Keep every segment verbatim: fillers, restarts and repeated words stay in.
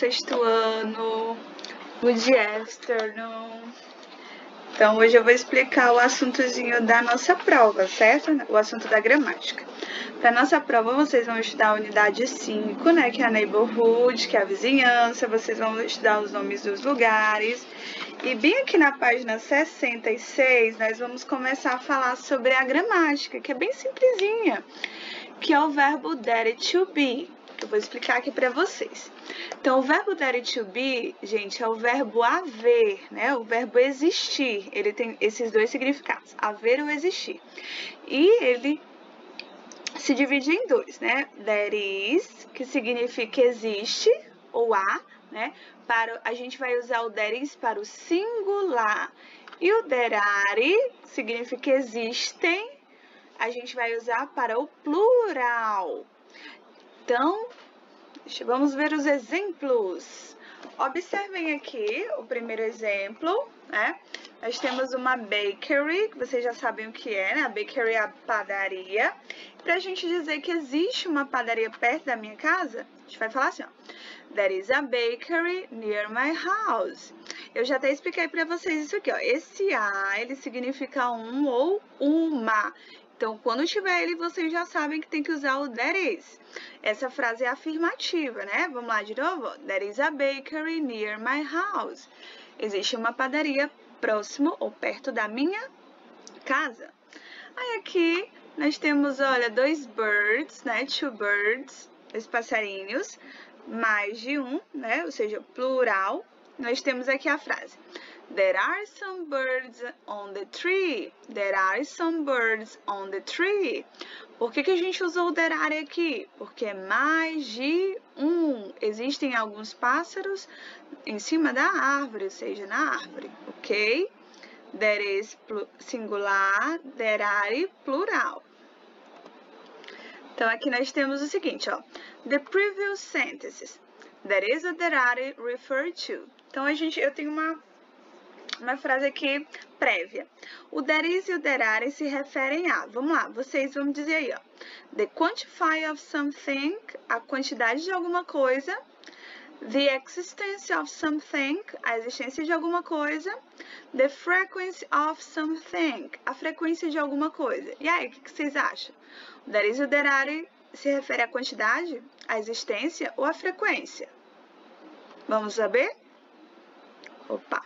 sexto ano, good afternoon. Então, hoje eu vou explicar o assuntozinho da nossa prova, certo? O assunto da gramática. Para nossa prova, vocês vão estudar a unidade cinco, né, que é a neighborhood, que é a vizinhança, vocês vão estudar os nomes dos lugares. E bem aqui na página sessenta e seis, nós vamos começar a falar sobre a gramática, que é bem simplesinha, que é o verbo that to be, que eu vou explicar aqui para vocês. Então, o verbo that to be, gente, é o verbo haver, né? O verbo existir. Ele tem esses dois significados, haver ou existir. E ele se divide em dois, né? That is, que significa existe, ou há, né? Para, a gente vai usar o that is para o singular. E o that are, que significa existem, a gente vai usar para o plural. Então, vamos ver os exemplos. Observem aqui o primeiro exemplo, né? Nós temos uma bakery, que vocês já sabem o que é, né? A bakery é a padaria. Para a gente dizer que existe uma padaria perto da minha casa, a gente vai falar assim, ó. There is a bakery near my house. Eu já até expliquei para vocês isso aqui, ó. Esse a, ele significa um ou uma. Então, quando tiver ele, vocês já sabem que tem que usar o that is. Essa frase é afirmativa, né? Vamos lá de novo. There is a bakery near my house. Existe uma padaria próximo ou perto da minha casa. Aí aqui nós temos, olha, dois birds, né? Two birds, dois passarinhos, mais de um, né? Ou seja, plural. Nós temos aqui a frase. There are some birds on the tree. There are some birds on the tree. Por que que a gente usou o there are aqui? Porque é mais de um. Existem alguns pássaros em cima da árvore, ou seja, na árvore, ok? There is singular, there are plural. Então, aqui nós temos o seguinte, ó. The previous sentences. There is a there are refer to. Então, a gente, eu tenho uma... Uma frase aqui prévia. O there is e o there are se referem a, vamos lá, vocês vão dizer aí, ó. The quantity of something, a quantidade de alguma coisa. The existence of something, a existência de alguma coisa. The frequency of something, a frequência de alguma coisa. E aí, o que, que vocês acham? O there is e o there are se refere à quantidade, à existência ou à frequência? Vamos saber? Opa!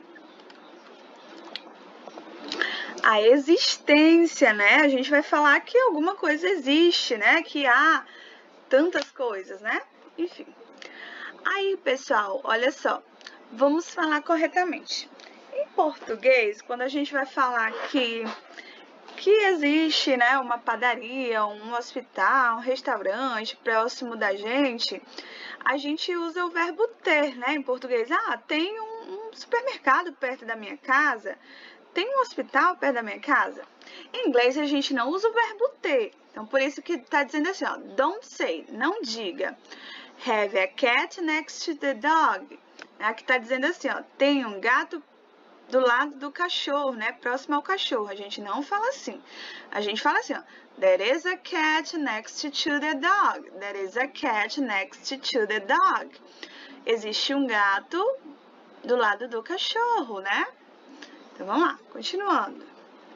A existência, né? A gente vai falar que alguma coisa existe, né? Que há tantas coisas, né? Enfim. Aí, pessoal, olha só. Vamos falar corretamente. Em português, quando a gente vai falar que, que existe, né, uma padaria, um hospital, um restaurante próximo da gente, a gente usa o verbo ter, né? Em português, ah, tem um, um supermercado perto da minha casa. Tem um hospital perto da minha casa? Em inglês, a gente não usa o verbo ter. Então, por isso que tá dizendo assim, ó. Don't say, não diga. Have a cat next to the dog. Aqui tá dizendo assim, ó. Tem um gato do lado do cachorro, né? Próximo ao cachorro. A gente não fala assim. A gente fala assim, ó. There is a cat next to the dog. There is a cat next to the dog. Existe um gato do lado do cachorro, né? Então, vamos lá, continuando.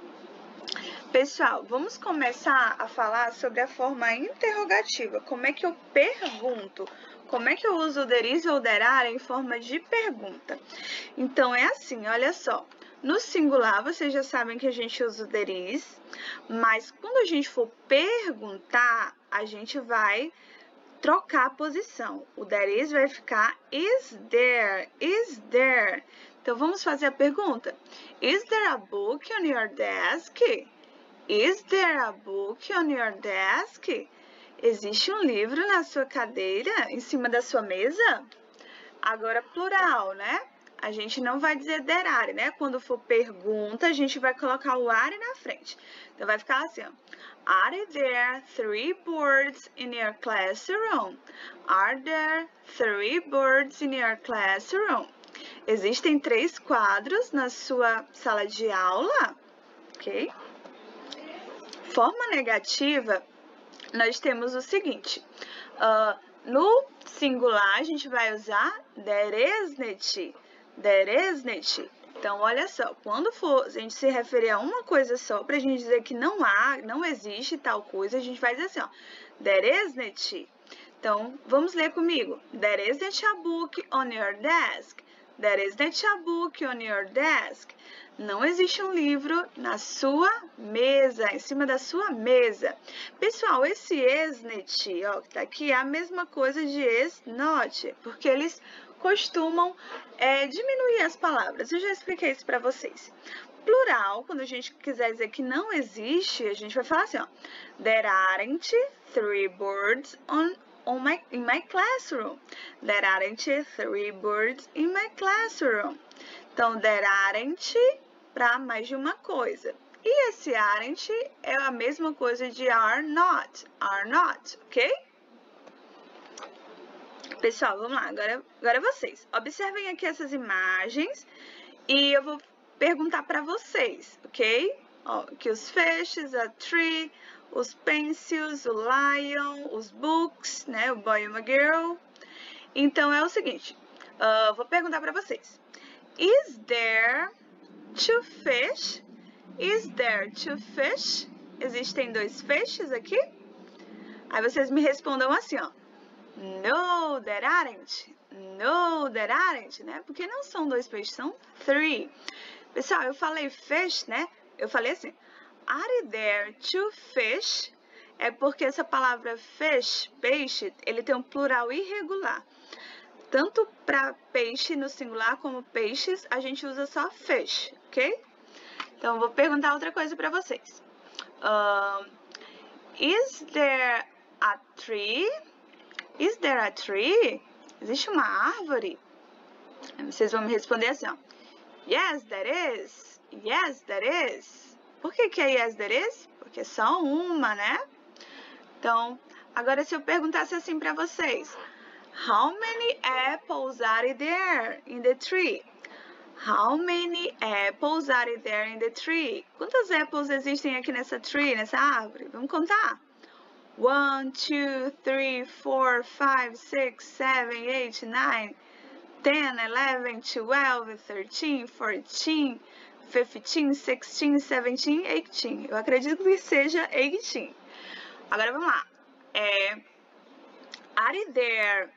Pessoal, vamos começar a falar sobre a forma interrogativa. Como é que eu pergunto? Como é que eu uso o there is ou there are em forma de pergunta? Então, é assim, olha só. No singular, vocês já sabem que a gente usa o there is, mas quando a gente for perguntar, a gente vai trocar a posição. O there is vai ficar is there, is there. Então, vamos fazer a pergunta. Is there a book on your desk? Is there a book on your desk? Existe um livro na sua cadeira, em cima da sua mesa? Agora, plural, né? A gente não vai dizer there are, né? Quando for pergunta, a gente vai colocar o are na frente. Então, vai ficar assim, ó. Are there three birds in your classroom? Are there three birds in your classroom? Existem três quadros na sua sala de aula, ok? Forma negativa, nós temos o seguinte, uh, no singular, a gente vai usar there isn't. There isn't. Então, olha só, quando for a gente se referir a uma coisa só, pra gente dizer que não há, não existe tal coisa, a gente vai dizer assim, ó, there isn't. Então, vamos ler comigo. There isn't a book on your desk. There isn't a book on your desk. Não existe um livro na sua mesa, em cima da sua mesa. Pessoal, esse isn't, ó, que tá aqui, é a mesma coisa de is not, porque eles costumam é, diminuir as palavras. Eu já expliquei isso para vocês. Plural, quando a gente quiser dizer que não existe, a gente vai falar assim, ó. There aren't three birds on, on my, in my classroom. There aren't three birds in my classroom. Então, there aren't para mais de uma coisa. E esse aren't é a mesma coisa de are not. Are not, ok? Pessoal, vamos lá, agora, agora vocês. Observem aqui essas imagens e eu vou perguntar para vocês, ok? Ó, aqui os fishes, a tree, os pencils, o lion, os books, né? O boy e uma girl. Então, é o seguinte, uh, vou perguntar para vocês. Is there two fish? Is there two fish? Existem dois peixes aqui? Aí vocês me respondam assim, ó. No, there aren't. No, there aren't, né? Porque não são dois peixes, são three. Pessoal, eu falei fish, né? Eu falei assim, are there two fish? É porque essa palavra fish, peixe, ele tem um plural irregular. Tanto para peixe no singular como peixes, a gente usa só fish, ok? Então, eu vou perguntar outra coisa para vocês. Uh, is there a tree? Is there a tree? Existe uma árvore? Vocês vão me responder assim, ó. Yes, there is. Yes, there is. Por que que é yes, there is? Porque é só uma, né? Então, agora se eu perguntasse assim para vocês. How many apples are there in the tree? How many apples are there in the tree? Quantas apples existem aqui nessa tree, nessa árvore? Vamos contar? One, two, three, four, five, six, seven, eight, nine, ten, eleven, twelve, thirteen, fourteen, fifteen, sixteen, seventeen, eighteen. Eu acredito que seja eighteen. Agora vamos lá. É, are there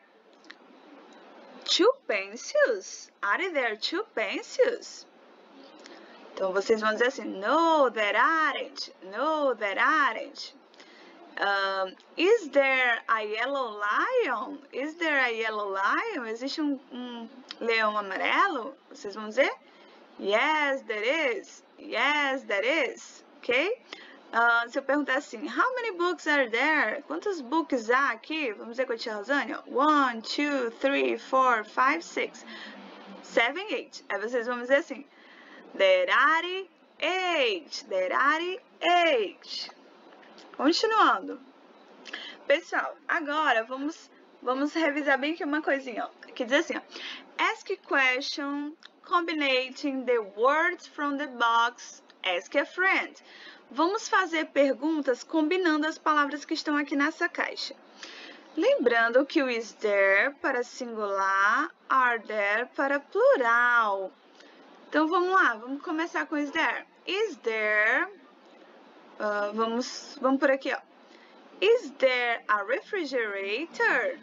two pencils? Are there two pencils? Então vocês vão dizer assim, no, there aren't. No, there aren't. Um, is there a yellow lion? Is there a yellow lion? Existe um, um leão amarelo? Vocês vão dizer? Yes, there is. Yes, there is. Ok? Uh, se eu perguntar assim, how many books are there? Quantos books há aqui? Vamos dizer com a tia Rosane. One, two, three, four, five, six, seven, eight. Aí vocês vão dizer assim, there are eight. There are eight. Continuando. Pessoal, agora vamos, vamos revisar bem aqui uma coisinha, ó. Que diz assim, ó. Ask a question, combining the words from the box, ask a friend. Vamos fazer perguntas combinando as palavras que estão aqui nessa caixa. Lembrando que o is there para singular, are there para plural. Então, vamos lá, vamos começar com is there. Is there... Uh, vamos, vamos por aqui, ó. Is there a refrigerator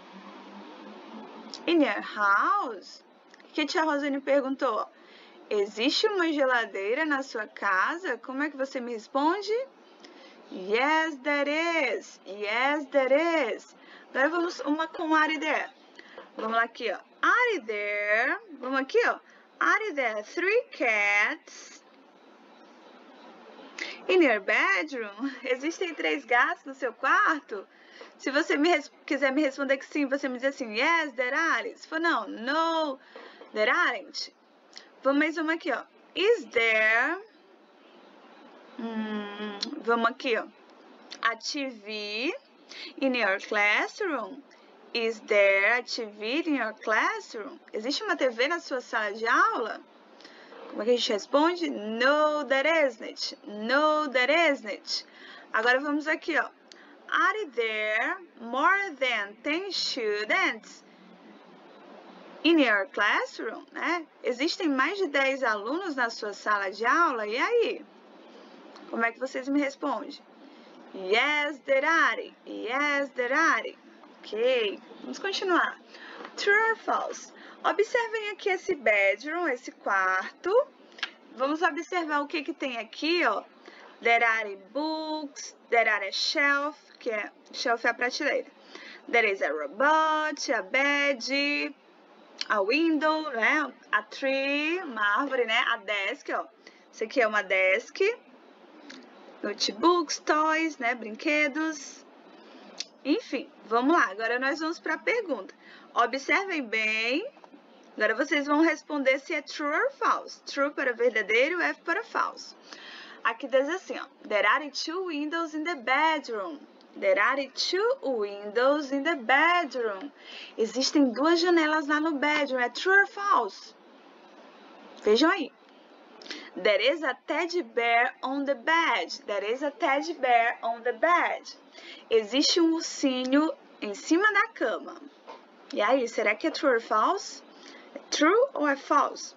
in your house? O que a tia Rosane perguntou? Existe uma geladeira na sua casa? Como é que você me responde? Yes, there is. Yes, there is. Agora vamos uma com are there. Vamos lá aqui, ó. Are there? Vamos aqui, ó. Are there three cats in your bedroom? Existem três gatos no seu quarto? Se você me quiser me responder que sim, você me diz assim, yes, there are. Se for não, no, there aren't. Vamos mais uma aqui, ó. Is there... Hum, vamos aqui, ó. A T V in your classroom? Is there a T V in your classroom? Existe uma T V na sua sala de aula? Como é que a gente responde? No, there isn't. No, there isn't. Agora vamos aqui, ó. Are there more than ten students in your classroom? Né? Existem mais de dez alunos na sua sala de aula? E aí? Como é que vocês me respondem? Yes, there are. Yes, there are. Ok, vamos continuar. True or false? Observem aqui esse bedroom, esse quarto. Vamos observar o que que tem aqui, ó. There are books, there are a shelf, que é, shelf é a prateleira. There is a robot, a bed, a window, né? A tree, uma árvore, né? A desk, ó. Isso aqui é uma desk. Notebooks, toys, né? Brinquedos. Enfim, vamos lá. Agora nós vamos para a pergunta. Observem bem. Agora vocês vão responder se é true or false. True para verdadeiro, F para false. Aqui diz assim, ó. There are two windows in the bedroom. There are two windows in the bedroom. Existem duas janelas lá no bedroom. É true or false? Vejam aí. There is a teddy bear on the bed. There is a teddy bear on the bed. Existe um ursinho em cima da cama. E aí, será que é true or false? É true ou é false?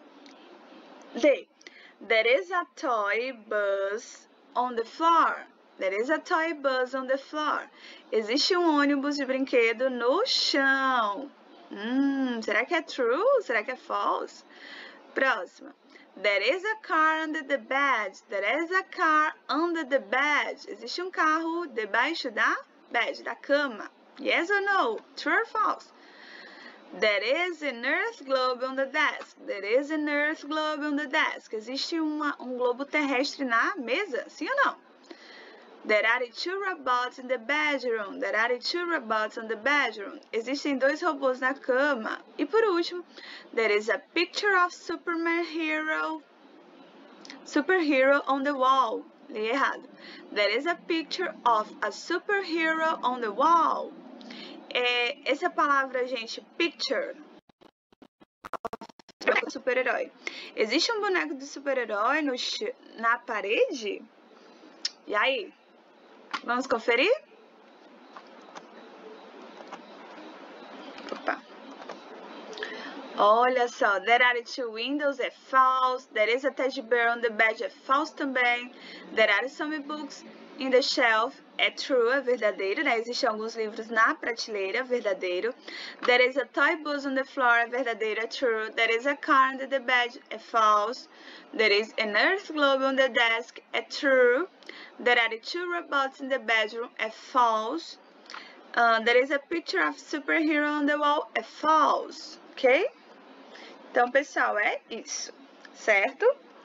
D. There is a toy bus on the floor. There is a toy bus on the floor. Existe um ônibus de brinquedo no chão. Hum, será que é true? Será que é false? Próxima. There is a car under the bed. There is a car under the bed. Existe um carro debaixo da bed, da cama. Yes or no? True or false? There is an earth globe on the desk. There is an earth globe on the desk. Existe uma, um globo terrestre na mesa? Sim ou não? There are two robots in the bedroom. There are two robots in the bedroom. Existem dois robôs na cama. E por último, there is a picture of Superman hero. Superhero on the wall. Li errado. There is a picture of a superhero on the wall. É, essa palavra, gente, picture, super-herói. Existe um boneco de super-herói no, na parede? E aí? Vamos conferir? Opa. Olha só, there are two windows, é false. There is a teddy bear on the bed, é false também. There are some books in the shelf, é true, é verdadeiro, né? Existem alguns livros na prateleira, verdadeiro. There is a toy bus on the floor, é verdadeiro, é true. There is a car under the bed, é false. There is an earth globe on the desk, é true. There are two robots in the bedroom, é false. Uh, there is a picture of superhero on the wall, é false, ok? Então, pessoal, é isso, certo?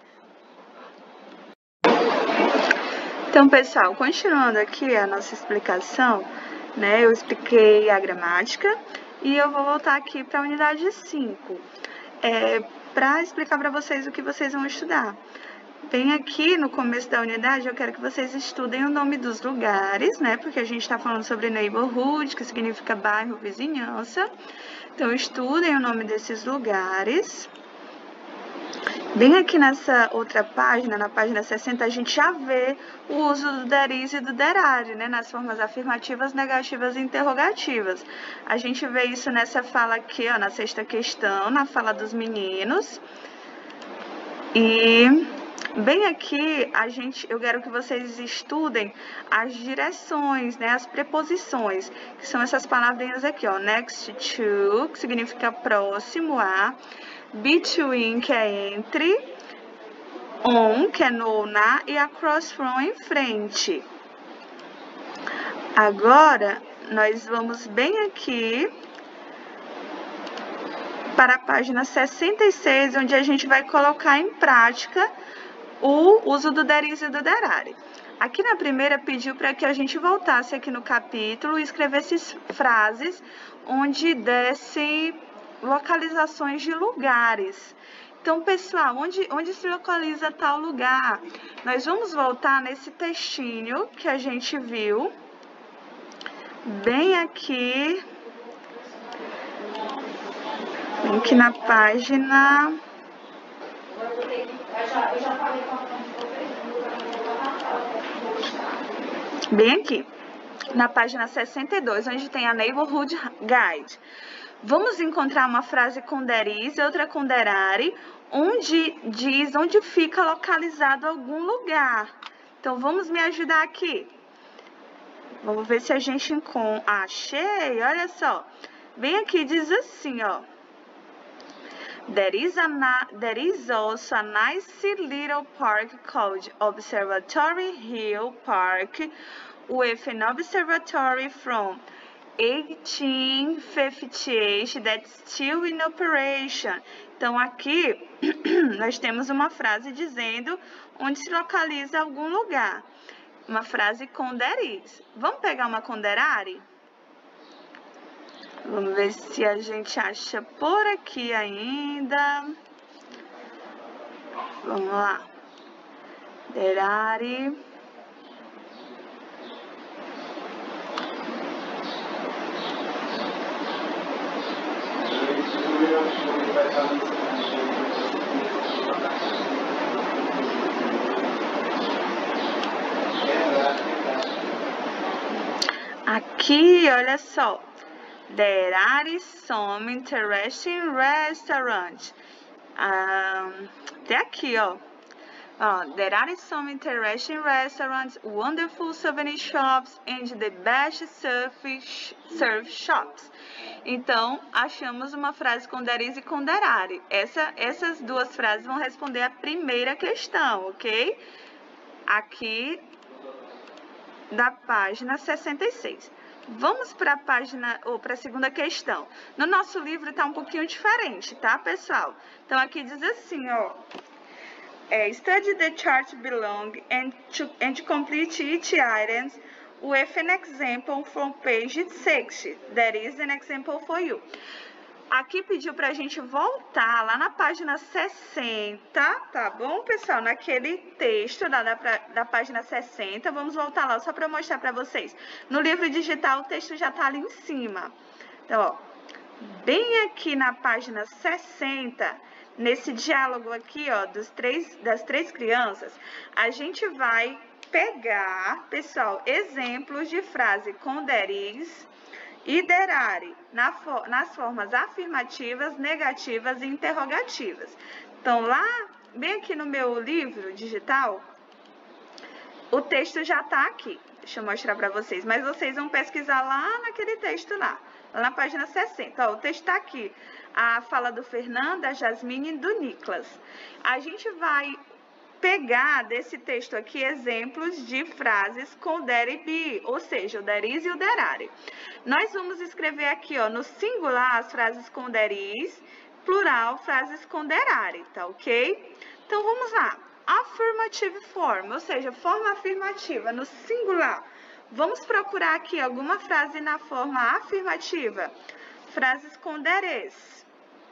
Então, pessoal, continuando aqui a nossa explicação, né? Eu expliquei a gramática e eu vou voltar aqui para a unidade cinco, é, para explicar para vocês o que vocês vão estudar. Bem aqui no começo da unidade, eu quero que vocês estudem o nome dos lugares, né? Porque a gente está falando sobre neighborhood, que significa bairro, vizinhança. Então, estudem o nome desses lugares. Bem aqui nessa outra página, na página sessenta, a gente já vê o uso do there is e do there are, né? Nas formas afirmativas, negativas e interrogativas. A gente vê isso nessa fala aqui, ó, na sexta questão, na fala dos meninos. E bem aqui, a gente, eu quero que vocês estudem as direções, né? As preposições, que são essas palavrinhas aqui, ó. Next to, que significa próximo a. Between, que é entre, on, que é no ou na, e across from, em frente. Agora, nós vamos bem aqui para a página sessenta e seis, onde a gente vai colocar em prática o uso do there is e do there are. Aqui na primeira pediu para que a gente voltasse aqui no capítulo e escrevesse frases onde desse localizações de lugares. Então, pessoal, onde, onde se localiza tal lugar? Nós vamos voltar nesse textinho que a gente viu, bem aqui, bem aqui na página... Bem aqui. na página sessenta e dois, onde tem a Neighborhood Guide. Vamos encontrar uma frase com there is e outra com there are, onde diz onde fica localizado algum lugar. Então, vamos me ajudar aqui. Vamos ver se a gente encontra. Achei, olha só. Bem aqui, diz assim, ó. There is, a there is also a nice little park called Observatory Hill Park with an observatory from eighteen fifty-eight that's still in operation. Então, aqui nós temos uma frase dizendo onde se localiza algum lugar. Uma frase com there is. Vamos pegar uma com there are? Vamos ver se a gente acha por aqui ainda. Vamos lá. There are. Aqui, olha só. There are some interesting restaurants. Um, até aqui, ó. Uh, there are some interesting restaurants, wonderful souvenir shops and the best surf, surf shops. Então, achamos uma frase com there is e com there are. Essa, essas duas frases vão responder a primeira questão, ok? Aqui da página sessenta e seis. Vamos para a página, ou para a segunda questão. No nosso livro está um pouquinho diferente, tá, pessoal? Então, aqui diz assim, ó. É, study the chart below and, to, and to complete each item with an example from page sixty. There is an example for you. Aqui pediu para a gente voltar lá na página sessenta, tá bom, pessoal? Naquele texto lá da, da página sessenta, vamos voltar lá só para mostrar para vocês. No livro digital o texto já tá ali em cima. Então, ó, bem aqui na página sessenta, nesse diálogo aqui, ó, dos três, das três crianças, a gente vai pegar, pessoal, exemplos de frase com there is e there are, na, nas formas afirmativas, negativas e interrogativas. Então, lá, bem aqui no meu livro digital, o texto já está aqui. Deixa eu mostrar para vocês, mas vocês vão pesquisar lá naquele texto lá, lá na página sessenta. Ó, o texto está aqui, a fala do Fernando, da Jasmine e do Nicolas. A gente vai pegar desse texto aqui exemplos de frases com there e be, ou seja, o there is e o there are. Nós vamos escrever aqui, ó, no singular as frases com there is, plural, frases com there are, tá ok? Então, vamos lá. Affirmative form, ou seja, forma afirmativa no singular. Vamos procurar aqui alguma frase na forma afirmativa. Frases com there is.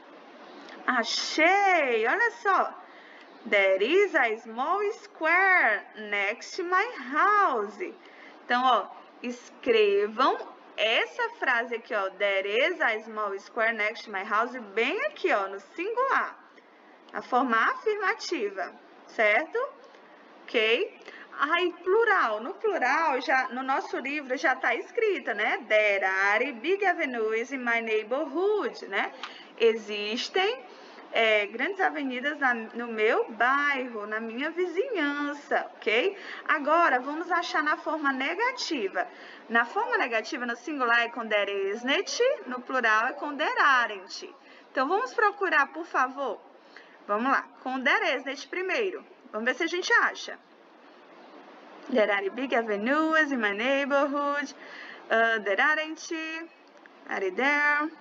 Achei! Olha só. There is a small square next to my house. Então, ó, escrevam essa frase aqui, ó. There is a small square next to my house, bem aqui, ó, no singular. A forma afirmativa, certo? Ok? Aí, plural. No plural, já, no nosso livro já está escrita, né? There are big avenues in my neighborhood, né? Existem É, grandes avenidas na, no meu bairro, na minha vizinhança, ok? Agora, vamos achar na forma negativa. Na forma negativa, no singular é com there isn't, no plural é com there aren't. Então, vamos procurar, por favor. Vamos lá, com there isn't primeiro. Vamos ver se a gente acha. There are big avenues in my neighborhood. Uh, there aren't. Are there?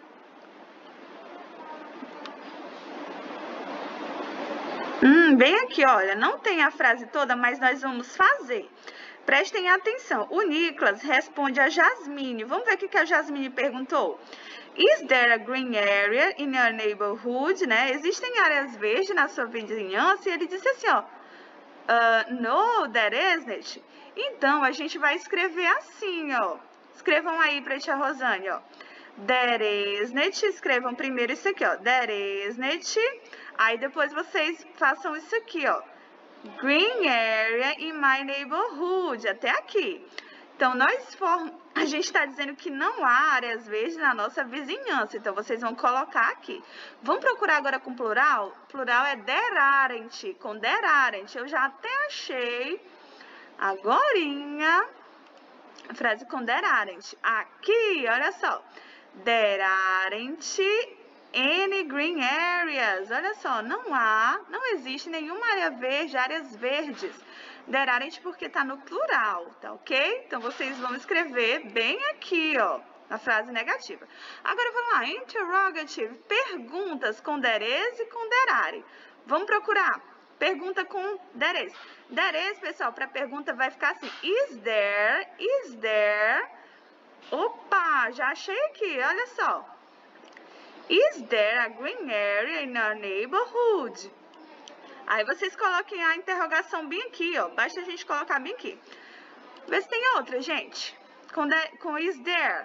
Hum, bem aqui, olha, não tem a frase toda, mas nós vamos fazer. Prestem atenção. O Nicolas responde a Jasmine. Vamos ver o que a Jasmine perguntou. Is there a green area in your neighborhood? Né? Existem áreas verdes na sua vizinhança? E ele disse assim, ó. Uh, no, there isn't. Então, a gente vai escrever assim, ó. Escrevam aí pra tia Rosane, ó. There isn't. Escrevam primeiro isso aqui, ó. There isn't. Aí depois vocês façam isso aqui, ó. Green area in my neighborhood. Até aqui. Então, nós a gente está dizendo que não há áreas verdes na nossa vizinhança. Então, vocês vão colocar aqui. Vamos procurar agora com plural? Plural é there aren't, com there aren't. Eu já até achei agorinha a frase com there aren't. Aqui, olha só. There aren't any green areas. Olha só, não há, não existe nenhuma área verde, áreas verdes. There aren't porque tá no plural, tá ok? Então, vocês vão escrever bem aqui, ó, na frase negativa. Agora, vamos lá, interrogative, perguntas com there is e com there are. Vamos procurar. Pergunta com there is. There is, pessoal, para pergunta vai ficar assim, is there, is there. Opa, já achei aqui, olha só. Is there a green area in our neighborhood? Aí vocês coloquem a interrogação bem aqui, ó. Basta a gente colocar bem aqui. Vê se tem outra, gente. Com, the, com is there.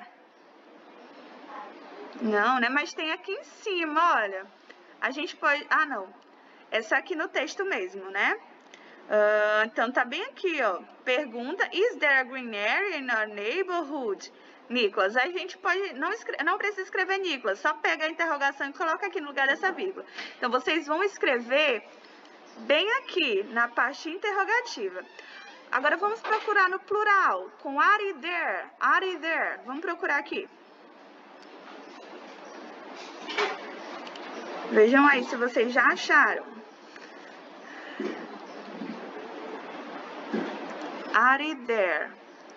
Não, né? Mas tem aqui em cima, olha. A gente pode... Ah, não. Essa aqui no texto mesmo, né? Uh, então, tá bem aqui, ó. Pergunta, is there a green area in our neighborhood? Nicolas, a gente pode, não, escre não precisa escrever Nicolas, só pega a interrogação e coloca aqui no lugar dessa vírgula. Então, vocês vão escrever bem aqui, na parte interrogativa. Agora, vamos procurar no plural, com are there, are there. Vamos procurar aqui. Vejam aí se vocês já acharam. Are there.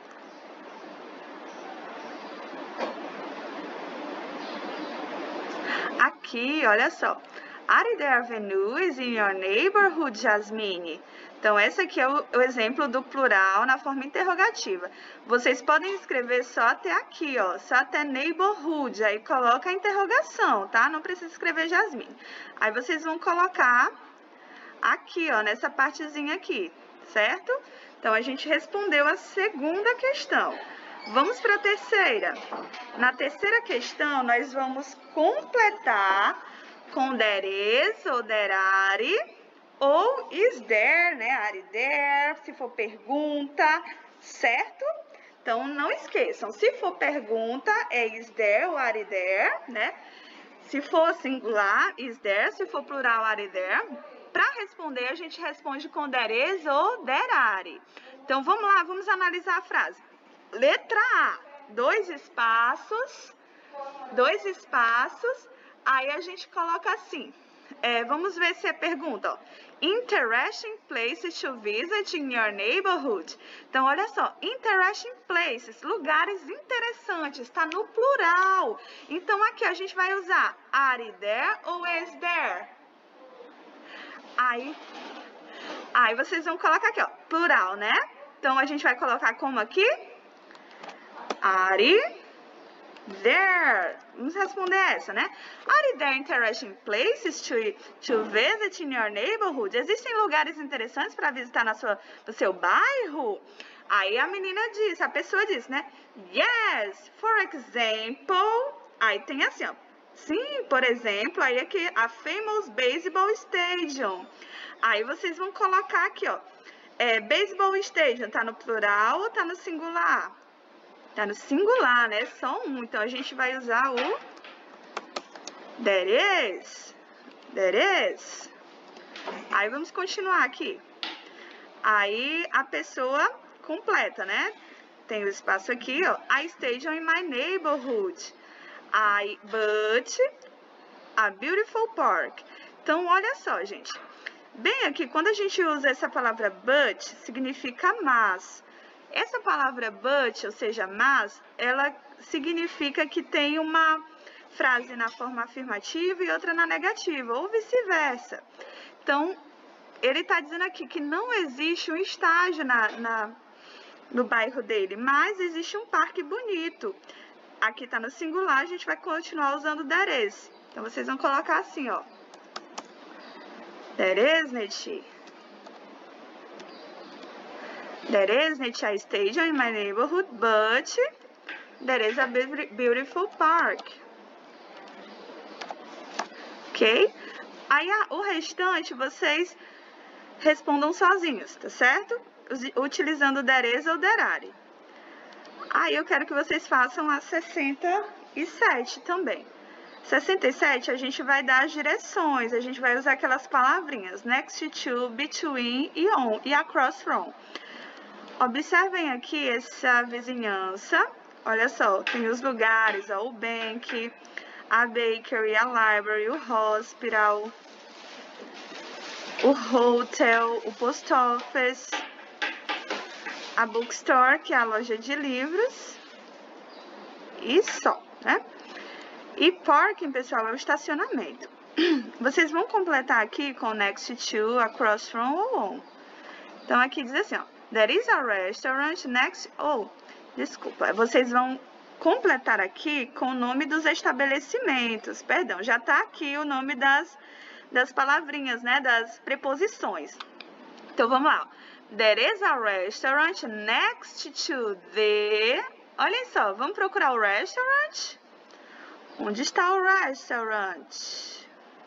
Aqui, olha só. Are there avenues in your neighborhood, Jasmine? Então, esse aqui é o, o exemplo do plural na forma interrogativa. Vocês podem escrever só até aqui, ó, só até neighborhood. Aí coloca a interrogação, tá? Não precisa escrever Jasmine. Aí vocês vão colocar aqui, ó, nessa partezinha aqui, certo? Então, a gente respondeu a segunda questão. Vamos para a terceira. Na terceira questão, nós vamos completar com there is ou there are, ou is there, né? Are there, se for pergunta, certo? Então, não esqueçam, se for pergunta, é is there ou are there, né? Se for singular, is there, se for plural, are there. Para responder, a gente responde com there is ou there are. Então, vamos lá, vamos analisar a frase. Letra A, dois espaços, dois espaços, aí a gente coloca assim, é, vamos ver se é pergunta, ó. Interesting places to visit in your neighborhood. Então, olha só, interesting places, lugares interessantes, está no plural. Então, aqui a gente vai usar are there ou is there. Aí, aí vocês vão colocar aqui, ó, plural, né? Então, a gente vai colocar como aqui? Are there. Vamos responder essa, né? Are there interesting places to, to visit in your neighborhood? Existem lugares interessantes para visitar na sua, no seu bairro? Aí a menina diz, a pessoa diz, né? Yes, for example. Aí tem assim, ó. Sim, por exemplo, aí aqui a famous baseball stadium. Aí vocês vão colocar aqui, ó. É, baseball stadium, tá no plural ou tá no singular? Tá no singular, né? Só um. Então, a gente vai usar o there is. There is. Aí, vamos continuar aqui. Aí, a pessoa completa, né? Tem o espaço aqui, ó. I stadium in my neighborhood. I, but, a beautiful park. Então, olha só, gente. Bem aqui, quando a gente usa essa palavra but, significa mas. Essa palavra but, ou seja, mas, ela significa que tem uma frase na forma afirmativa e outra na negativa, ou vice-versa. Então, ele está dizendo aqui que não existe um estágio na, na, no bairro dele, mas existe um parque bonito. Aqui está no singular, a gente vai continuar usando there is. Então, vocês vão colocar assim, ó. There isn't. There isn't a stadium in my neighborhood, but there is a beautiful park. Ok? Aí a, o restante vocês respondam sozinhos, tá certo? Utilizando there is ou there are. Aí eu quero que vocês façam a sessenta e sete também. sessenta e sete a gente vai dar as direções, a gente vai usar aquelas palavrinhas next to, between e on e across from. Observem aqui essa vizinhança. Olha só, tem os lugares, ó, o bank, a bakery, a library, o hospital, o hotel, o post office, a bookstore, que é a loja de livros, e só, né? E parking, pessoal, é o estacionamento. Vocês vão completar aqui com next to, across from ou on. Então, aqui diz assim, ó, there is a restaurant next... Oh, desculpa, vocês vão completar aqui com o nome dos estabelecimentos. Perdão, já tá aqui o nome das, das palavrinhas, né, das preposições. Então, vamos lá. There is a restaurant next to the... Olhem só, vamos procurar o restaurant. Onde está o restaurant?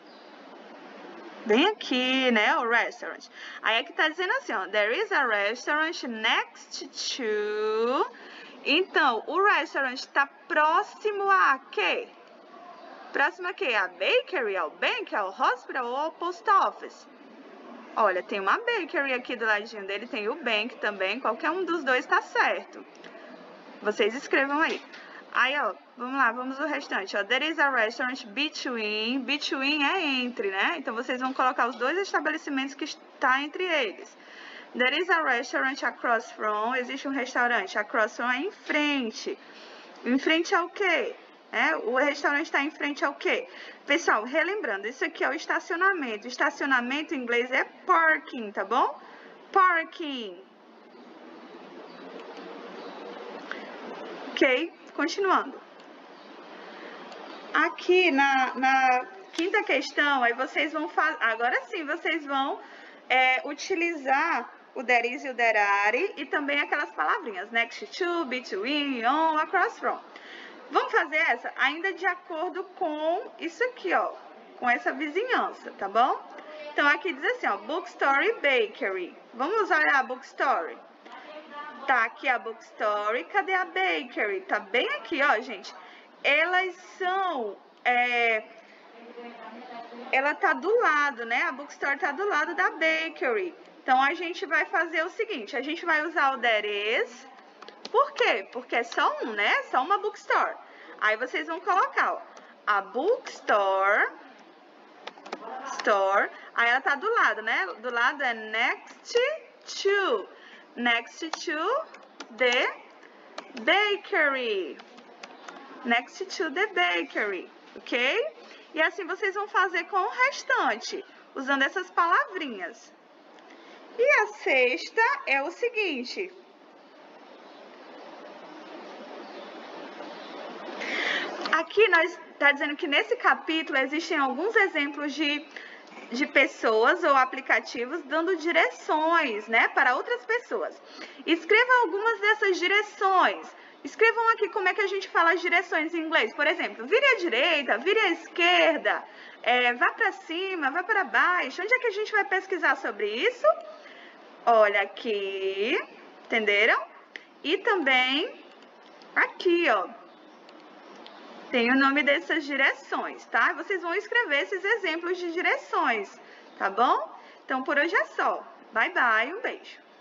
Bem aqui, né, o restaurant. Aí aqui tá dizendo assim, ó, there is a restaurant next to... Então, o restaurant está próximo a quê? Próximo a quê? A bakery, ao bank, ao hospital ou ao post office? Olha, tem uma bakery aqui do ladinho dele, tem o bank também, qualquer um dos dois tá certo. Vocês escrevam aí. Aí, ó, vamos lá, vamos o restante, ó. There is a restaurant between, between é entre, né? Então, vocês vão colocar os dois estabelecimentos que está entre eles. There is a restaurant across from, existe um restaurante, across from é em frente. Em frente ao quê? É, o restaurante está em frente ao quê? Pessoal, relembrando, isso aqui é o estacionamento. Estacionamento em inglês é parking, tá bom? Parking. Ok? Continuando. Aqui na, na quinta questão, aí vocês vão fazer. Agora sim, vocês vão é, utilizar o there is e o there are e também aquelas palavrinhas next to, between, on, across from. Vamos fazer essa ainda de acordo com isso aqui, ó, com essa vizinhança, tá bom? Então aqui diz assim, ó, bookstore e bakery. Vamos olhar a bookstore. Tá aqui a bookstore, cadê a bakery? Tá bem aqui, ó, gente. Elas são, é, ela tá do lado, né? A bookstore tá do lado da bakery. Então, a gente vai fazer o seguinte, a gente vai usar o there is. Por quê? Porque é só um, né? Só uma bookstore. Aí, vocês vão colocar, ó, a bookstore, store, aí ela tá do lado, né? Do lado é next to. Next to the bakery. Next to the bakery, ok? E assim vocês vão fazer com o restante, usando essas palavrinhas. E a sexta é o seguinte. Aqui nós está dizendo que nesse capítulo existem alguns exemplos de... de pessoas ou aplicativos dando direções, né, para outras pessoas. Escrevam algumas dessas direções. Escrevam aqui como é que a gente fala as direções em inglês. Por exemplo, vire à direita, vire à esquerda, é, vá para cima, vá para baixo. Onde é que a gente vai pesquisar sobre isso? Olha aqui, entenderam? E também aqui, ó. Tem o nome dessas direções, tá? Vocês vão escrever esses exemplos de direções, tá bom? Então, por hoje é só. Bye, bye, um beijo.